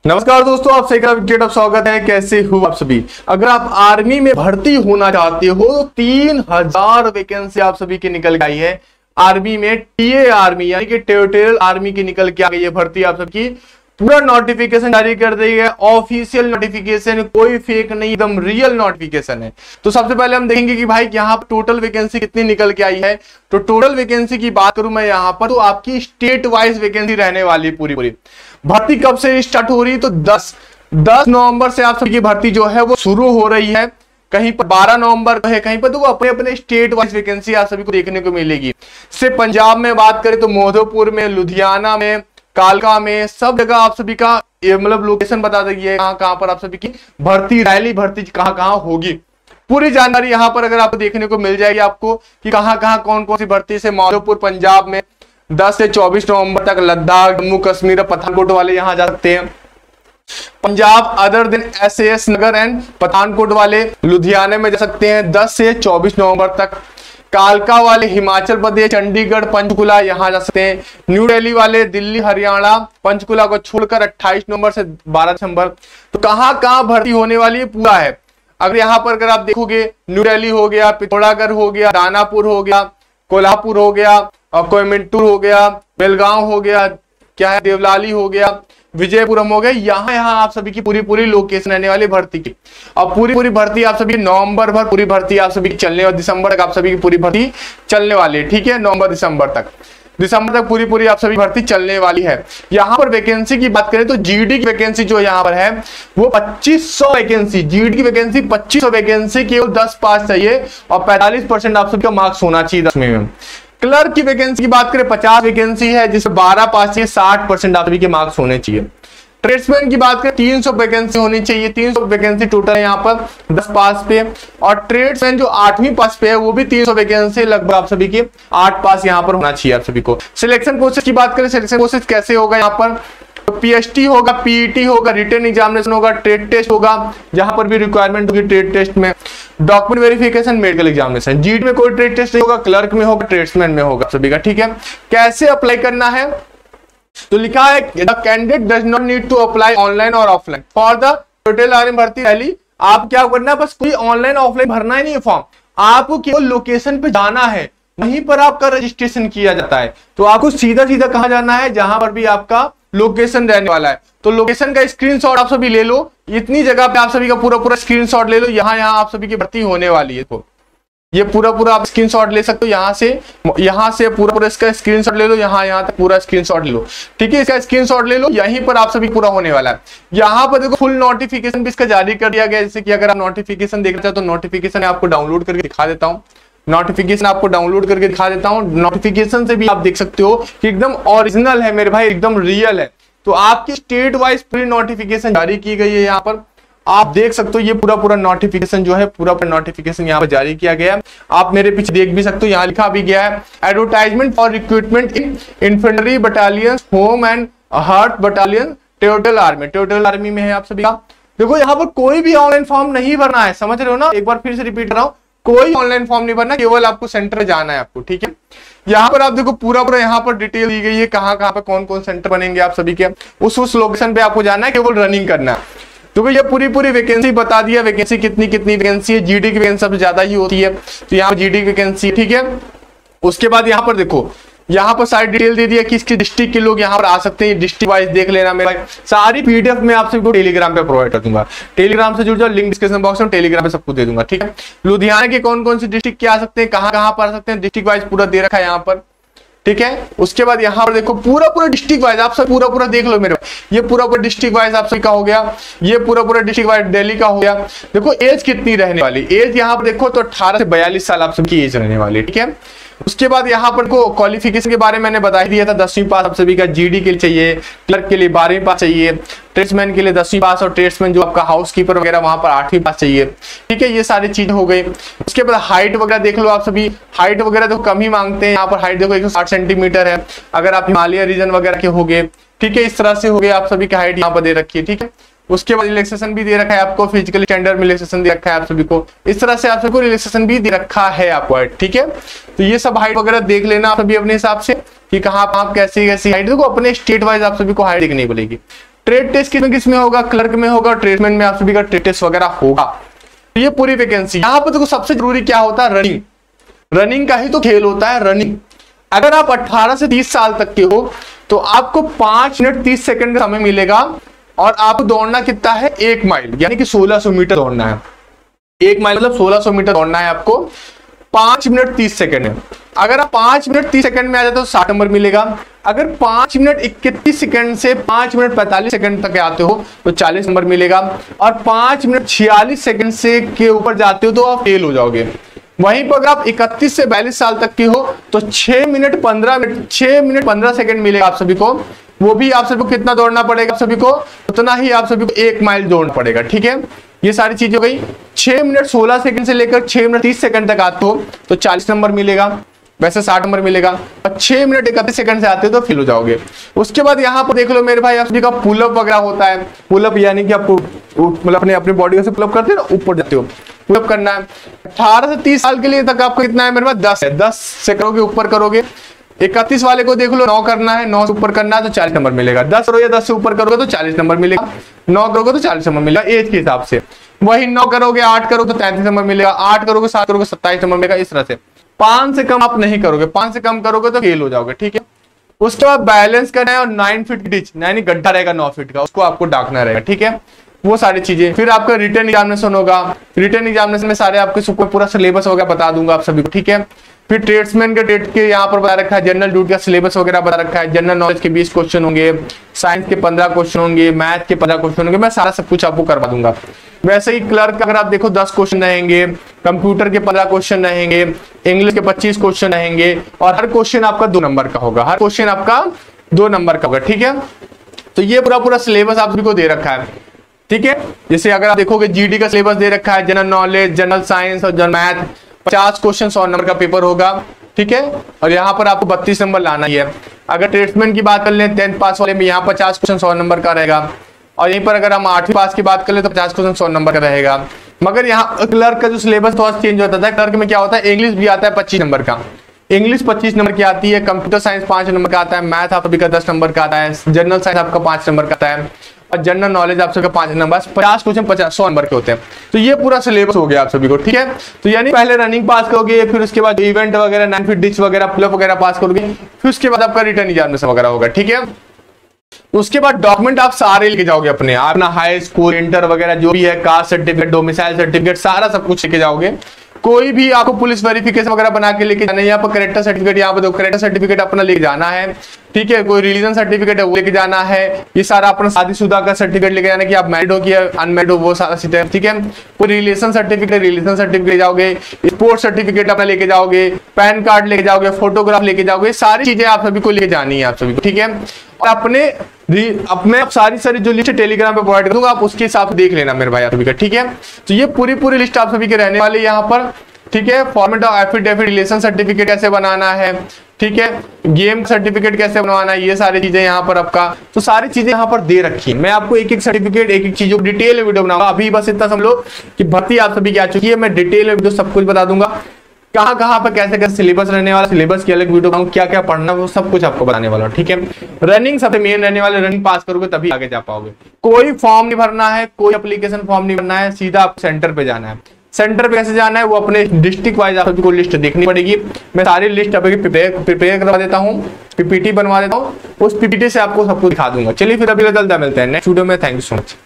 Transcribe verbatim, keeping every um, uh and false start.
नमस्कार दोस्तों, आप सही कहा स्वागत है। कैसे हो आप सभी। अगर आप आर्मी में भर्ती होना चाहते हो तो तीन हजार वैकेंसी आप सभी की निकल के आई है। आर्मी में टीए आर्मी यानी कि टेरिटोरियल आर्मी की निकल के आ गई है भर्ती आप सबकी। पूरा नोटिफिकेशन जारी कर दी है, ऑफिशियल नोटिफिकेशन, कोई फेक नहीं, एकदम रियल नोटिफिकेशन है। तो सबसे पहले हम देखेंगे कि भाई यहाँ पर टोटल वैकेंसी कितनी निकल के आई है। तो टोटल वैकेंसी की बात करूं मैं यहाँ पर, तो आपकी स्टेट वाइज वैकेंसी रहने वाली पूरी पूरी। भर्ती कब से स्टार्ट हो रही है तो दस नवंबर से आप सबकी भर्ती जो है वो शुरू हो रही है। कहीं पर बारह नवंबर है, कहीं पर तो वो अपने अपने स्टेट वाइज वैकेंसी आप सभी को देखने को मिलेगी। सिर्फ पंजाब में बात करें तो माधोपुर में, लुधियाना में, कालका में, सब जगह आप सभी का मतलब लोकेशन बता देंगे कहां कहां पर आप सभी की भर्ती, रैली भर्ती कहां कहां होगी। पूरी जानकारी यहां पर अगर आपको देखने को मिल जाएगी आपको कि कहां कहां कौन कौन सी भर्ती से। माधोपुर पंजाब में दस से चौबीस नवंबर तक, लद्दाख, जम्मू कश्मीर, पठानकोट वाले यहां जा सकते हैं। Punjab other than S S Nagar and Pathankot वाले लुधियाना में जा सकते हैं दस से चौबीस नवंबर तक। कालका वाले हिमाचल प्रदेश, चंडीगढ़, पंचकुला यहां जा सकते हैं। न्यू दिल्ली वाले दिल्ली, हरियाणा, पंचकुला को छोड़कर अट्ठाईस नवंबर से बारह दिसंबर। तो कहां कहां भर्ती होने वाली है पूरा है। अगर यहां पर अगर आप देखोगे, न्यू दिल्ली हो गया, पिथौरागढ़ हो गया, दानापुर हो गया, कोल्हापुर हो गया, और कोयम्बटूर हो गया, बेलगांव हो गया, क्या है देवलाली हो गया, विजयपुरम हो गया। यहाँ यहाँ आप सभी की पूरी पूरी लोकेशन रहने वाली भर्ती की। और पूरी पूरी भर्ती आप सभी नवंबर भर पूरी भर्ती आप सभी की चलने और दिसंबर तक आप सभी की पूरी भर्ती चलने वाली है। ठीक है, नवंबर दिसंबर तक दिसंबर तक पूरी पूरी आप सभी भर्ती चलने वाली है। यहाँ पर वैकेंसी की बात करें तो जीडी की वैकेंसी जो यहाँ पर है वो पच्चीस सौ वैकेंसी, जीडी की वैकेंसी पच्चीस सौ वैकेंसी, केवल दस पास चाहिए और पैंतालीस परसेंट आप सबका मार्क्स होना चाहिए दसवीं में। क्लर्क की वैकेंसी की बात करें पचास वैकेंसी है जिसमें बारह पास चाहिए, साठ परसेंट आप सभी के मार्क्स होने चाहिए। ट्रेड्समैन की बात करें तीन सौ वैकेंसी होनी चाहिए, तीन सौ वैकेंसी टोटल है यहाँ पर दस पास पे। और ट्रेड्समैन जो आठवीं पास पे है वो भी तीन सौ वैकेंसी लगभग आप सभी की आठ पास यहाँ पर होना चाहिए आप सभी को। सिलेक्शन प्रोसेस की बात करें, सिलेक्शन प्रोसेस कैसे होगा यहाँ पर, पीएचटी होगा, पीईटी होगा, रिटन एग्जामिनेशन होगा, ट्रेड टेस्ट होगा, जहां पर भी रिक्वायरमेंट होगी ट्रेड टेस्ट में, document verification, medical examination. GD में कोई ट्रेड टेस्ट नहीं होगा, क्लर्क में होगा, ट्रेड्समैन में होगा सभी का। ठीक है, कैसे अप्लाई करना है तो लिखा है the candidate does not need to apply online और offline for the total army भर्ती रैली। आप क्या करना है, बस कोई ऑनलाइन ऑफलाइन भरना ही नहीं है फॉर्म, आपको केवल लोकेशन पे जाना है, वहीं पर आपका रजिस्ट्रेशन किया जाता है। तो आपको सीधा सीधा कहां जाना है, जहां पर भी आपका लोकेशन रहने वाला है। तो लोकेशन का स्क्रीनशॉट आप सभी ले लो, इतनी जगह पे आप सभी का पूरा पूरा स्क्रीनशॉट ले लो, यहाँ यहाँ आप सभी की भर्ती होने वाली है। तो ये पूरा पूरा आप स्क्रीनशॉट ले सकते हो, यहाँ से यहाँ से पूरा पूरा इसका स्क्रीनशॉट ले लो, यहाँ यहाँ तक पूरा स्क्रीनशॉट ले लो। ठीक है, इसका स्क्रीनशॉट ले लो, यहीं पर आप सभी पूरा होने वाला है। यहाँ पर देखो फुल नोटिफिकेशन भी इसका जारी कर दिया गया, जैसे कि अगर आप नोटिफिकेशन देखना चाहो तो नोटिफिकेशन आपको डाउनलोड करके दिखा देता हूँ। नोटिफिकेशन आपको डाउनलोड करके दिखा देता हूँ। नोटिफिकेशन से भी आप देख सकते हो कि एकदम ओरिजिनल है मेरे भाई, एकदम रियल है। तो आपकी स्टेट वाइज पूरी नोटिफिकेशन जारी की गई है, यहाँ पर आप देख सकते हो। ये पूरा पूरा नोटिफिकेशन जो है पूरा पूरा नोटिफिकेशन यहाँ पर जारी किया गया है। आप मेरे पीछे देख भी सकते हो, यहाँ लिखा भी गया है advertisement for recruitment in infantry battalion, home and heart battalion, territorial army. Territorial army में है आप सभी का। देखो यहाँ पर कोई भी ऑनलाइन फॉर्म नहीं भरना है, समझ रहे हो ना। एक बार फिर से रिपीट कर रहा हूँ, कोई ऑनलाइन फॉर्म नहीं भरना, केवल आपको सेंटर जाना है आपको। ठीक है, यहाँ पर आप देखो पूरा पूरा यहाँ पर डिटेल दी गई है, कहाँ कहाँ पे कौन कौन सेंटर बनेंगे आप सभी के, उस उस लोकेशन पे आपको जाना है, केवल रनिंग करना है। तो ये पूरी पूरी वैकेंसी बता दिया, वैकेंसी कितनी कितनी वैकेंसी है। जीडी की वैकेंसी सबसे ज्यादा ही होती है, तो यहाँ जीडी की वैकेंसी। ठीक है, उसके बाद यहाँ पर देखो, यहाँ पर सारी डिटेल दे दिया कि किस डिस्ट्रिक्ट के लोग यहाँ पर आ सकते हैं। डिस्ट्रिक्ट वाइज देख लेना मेरे भाई, सारी पीडीएफ मैं आप सबको टेलीग्राम पे प्रोवाइड कर दूंगा। टेलीग्राम से जुड़ जाओ, लिंक डिस्क्रिप्शन बॉक्स में, टेलीग्राम पे सबको दे दूंगा। ठीक है, लुधियाना के कौन कौन से डिस्ट्रिक्ट के आ सकते हैं, कहाँ कहाँ पर आ सकते हैं, डिस्ट्रिक्ट वाइज पूरा दे रखा है यहाँ पर। ठीक है, उसके बाद यहाँ पर देखो पूरा पूरा डिस्ट्रिक्ट वाइज आप सब पूरा पूरा देख लो मेरे। ये पूरा पूरा डिस्ट्रिक्ट वाइज आप सभी का हो गया, ये पूरा पूरा डिस्ट्रिक्ट वाइज दिल्ली का हो गया। देखो एज कितनी रहने वाली, एज यहाँ पर देखो तो अठारह से बयालीस साल आप सबकी एज रहने वाली। ठीक है, उसके बाद यहाँ पर को क्वालिफिकेशन के बारे में मैंने बता ही दिया था, दसवीं पास आप सभी का, जीडी के लिए चाहिए, क्लर्क के लिए बारहवीं पास चाहिए, ट्रेड्समैन के लिए दसवीं पास, और ट्रेड्समैन जो आपका हाउस कीपर वगैरह वहां पर आठवीं पास चाहिए। ठीक है, ये सारी चीज हो गई। उसके बाद हाइट वगैरह देख लो आप सभी, हाइट वगैरह तो कम ही मांगते हैं। यहाँ पर हाइट देखो एक सौ साठ सेंटीमीटर है, अगर आप हिमालय रीजन वगैरह के हो गए। ठीक है, इस तरह से हो गए आप सभी की हाइट यहाँ पर दे रखी है। ठीक है, उसके बाद रिलैक्सेशन भी दे रखा है आपको, फिजिकल स्टैंडर्ड में रिलैक्सेशन दे रखा है आप सभी को, इस तरह से आप सबको रिलैक्सेशन भी दे रखा है आपको। ठीक है, तो ये सब हाइट वगैरह देख लेना आप सभी अपने हिसाब से कि कहाँ आप कैसी कैसी हाइट। देखो अपने स्टेट वाइज आप सभी को हाइट देखनी पड़ेगी। ट्रेड टेस्ट किसमें किसमें होगा, क्लर्क में होगा, ट्रेडमैन में आप सभी का ट्रेड टेस्ट वगैरह होगा। तो ये पूरी वैकेंसी। यहाँ पर देखो सबसे जरूरी क्या होता है, रनिंग। रनिंग का ही तो खेल होता है, रनिंग। अगर आप अठारह से तीस साल तक के हो तो आपको पांच मिनट तीस सेकंड का समय मिलेगा और आपको दौड़ना कितना है, एक माइल, यानी कि सोलह सौ मीटर दौड़ना है। एक माइल मतलब सोलह सौ मीटर दौड़ना है आपको, पांच मिनट तीस सेकंड है। अगर आप पांच मिनट तीस सेकंड में आ जाते तो साठ नंबर मिलेगा। अगर पांच मिनट इकतीस सेकंड से पांच मिनट पैंतालीस सेकंड तक आते हो तो चालीस नंबर मिलेगा। और पांच मिनट छियालीस सेकंड से के ऊपर जाते हो तो आप फेल हो जाओगे। वहीं पर अगर आप इकतीस से बयालीस साल तक की हो तो छह मिनट पंद्रह मिनट छह मिनट पंद्रह सेकंड मिलेगा आप सभी को। वो भी आप सभी को कितना दौड़ना पड़ेगा, आप सभी को उतना ही आप सभी को एक माइल दौड़ना पड़ेगा। ठीक है, ये सारी चीजें हो गई। छह मिनट सोलह सेकंड से लेकर छह मिनट तीस सेकंड तक आते हो तो चालीस नंबर मिलेगा, वैसे साठ नंबर मिलेगा। और छह मिनट इकतीस सेकंड से आते हो तो फेल हो जाओगे। उसके बाद यहाँ पर देख लो मेरे भाई, आप सभी का पुलअप वगैरह होता है। पुलअप यानी कि आपको मतलब अपने अपने बॉडी से पुलअप करते हो ना, ऊपर जाते हो, पुलअप करना है। अठारह से तीस साल के लिए तक आपको कितना है मेरे पास, दस है। दस से करोगे ऊपर करोगे। इकतीस वाले को देख लो, नौ करना है, नौ से ऊपर करना है तो चालीस नंबर मिलेगा। दस करोगे, दस से ऊपर करोगे तो चालीस नंबर मिलेगा। नौ करोगे तो चालीस नंबर मिलेगा एज के हिसाब से। वही नौ करोगे, आठ करोगे तो तैंतीस नंबर मिलेगा। आठ करोगे, सात करोगे, सत्ताईस नंबर मिलेगा। इस तरह से पांच से कम आप नहीं करोगे, पांच से कम करोगे तो फेल हो जाओगे। ठीक है, उसके बाद बैलेंस करना है और नाइन फीट डिच यानी गड्ढा रहेगा नौ फीट का, उसको आपको डाकना रहेगा। ठीक है, वो सारी चीजें। फिर आपका रिटर्न एग्जामिनेशन होगा। रिटर्न एग्जामिनेशन में सारे आपके सुपर पूरा सिलेबस वगैरह बता दूंगा आप सभी को। ठीक है, फिर ट्रेड्समैन के डेट के यहाँ पर बता रखा है, जनरल ड्यूटी का सिलेबस वगैरह बता रखा है। जनरल नॉलेज के बीस क्वेश्चन होंगे, साइंस के पंद्रह क्वेश्चन होंगे, मैथ के पंद्रह क्वेश्चन होंगे। मैं सारा सब कुछ आपको करवा दूंगा। वैसे ही क्लर्क अगर आप देखो दस क्वेश्चन रहेंगे, कंप्यूटर के पंद्रह क्वेश्चन रहेंगे, इंग्लिश के पच्चीस क्वेश्चन रहेंगे और हर क्वेश्चन आपका दो नंबर का होगा। हर क्वेश्चन आपका दो नंबर का होगा। ठीक है, तो ये पूरा पूरा सिलेबस आप सभी को दे रखा है। ठीक है, जैसे अगर आप देखोगे जीडी का सिलेबस दे रखा है, जनरल नॉलेज, जनरल साइंस और जनरल मैथ, पचास क्वेश्चन सौ नंबर का पेपर होगा। ठीक है, और यहाँ पर आपको बत्तीस नंबर लाना ही है। अगर ट्रेड्समैन की बात कर लें, टेंथ पास वाले में यहाँ पचास क्वेश्चन सौ नंबर का रहेगा। और यहीं पर अगर हम आठवीं पास की बात कर ले तो पचास क्वेश्चन सौ नंबर का रहेगा। मगर यहाँ क्लर्क का जो सिलेबस थोड़ा चेंज होता है। क्लर्क में क्या होता है, इंग्लिश भी आता है पच्चीस नंबर का, इंग्लिश पच्चीस नंबर की आती है। कंप्यूटर साइंस पांच नंबर का आता है। मैथ आप सभी का दस नंबर का आता है। जनरल साइंस आपका पांच नंबर का आता है और जनरल नॉलेज आप सबका पांच नंबर, पचास क्वेश्चन पचास सौ नंबर के होते हैं। तो ये पूरा सिलेबस हो गया आप सभी को। ठीक है, तो यानी पहले रनिंग पास करोगे, फिर उसके बाद इवेंट वगैरह, नाइन फीट डिच वगैरह, पुलअप वगैरह पास करोगे, फिर उसके बाद आपका रिटर्न एग्जामिनेशन वगैरह होगा। ठीक है, उसके बाद डॉक्यूमेंट आप सारे लेके जाओगे अपने, अपना हाई स्कूल, इंटर वगैरह जो भी है, कास्ट सर्टिफिकेट, डोमिसाइल सर्टिफिकेट, सारा सब कुछ लेके जाओगे। कोई भी आपको पुलिस वेरिफिकेशन वगैरह बना के लेके जाना है। यहाँ पर करेक्टर सर्टिफिकेट, यहाँ पर देखो करेक्टर सर्टिफिकेट अपना लेके जाना है। ठीक है, कोई रिलीजन सर्टिफिकेट है वो लेके जाना है। ये सारा अपना शादीशुदा का सर्टिफिकेट लेके जाना है कि आप मैरिड हो कि अनमैरिड हो, वो सारा चीजें। ठीक है, कोई रिलेशन सर्टिफिकेट, रिलेशन सर्टिफिकेट ले जाओगे। स्पोर्ट्स सर्टिफिकेट अपना लेके जाओगे, पैन कार्ड लेके जाओगे, फोटोग्राफ लेके जाओगे। सारी चीजें आप सभी को लेके जानी है आप सभी को। ठीक है, और अपने अपने आप सारी सारी जो लिस्ट टेलीग्राम पे प्रोवाइड करूंगा, आप उसके हिसाब से देख लेना मेरे भाई आप सभी का। ठीक है, तो ये पूरी पूरी लिस्ट आप सभी के रहने वाली यहाँ पर। ठीक है, format of affidavit, relation certificate कैसे बनाना है। ठीक है, गेम सर्टिफिकेट कैसे बनवाना है, ये सारी चीजें यहाँ पर आपका, तो सारी चीजें यहाँ पर दे रखी है। मैं आपको एक एक सर्टिफिकेट, एक एक चीजों डिटेल में वीडियो बनाऊंगा। अभी बस इतना समझ लो कि भर्ती आप सभी की आ चुकी है। मैं डिटेल में वीडियो सब कुछ बता दूंगा, कहाँ कहाँ पर कैसे कैसे सिलेबस रहने वाला, सिलेबस की अलग वीडियो बनाऊंगा, क्या क्या पढ़ना वो सब कुछ आपको बताने वाला। ठीक है, रनिंग सबसे मेन रहने वाले, रनिंग पास करोगे तभी आगे जा पाओगे। कोई फॉर्म नहीं भरना है, कोई एप्लीकेशन फॉर्म नहीं भरना है, सीधा आपको सेंटर पे जाना है। सेंटर पे कैसे जाना है, वो अपने डिस्ट्रिक्ट वाइज आप सबको लिस्ट देखनी पड़ेगी। मैं सारी लिस्ट अभी प्रिपेयर प्रिपेयर करवा देता हूँ, पीपीटी बनवा देता हूँ, उस पीपीटी से आपको सबको दिखा दूंगा। चलिए फिर अभी जल्द मिलते हैं नेक्स्ट वीडियो में। Thank you so much.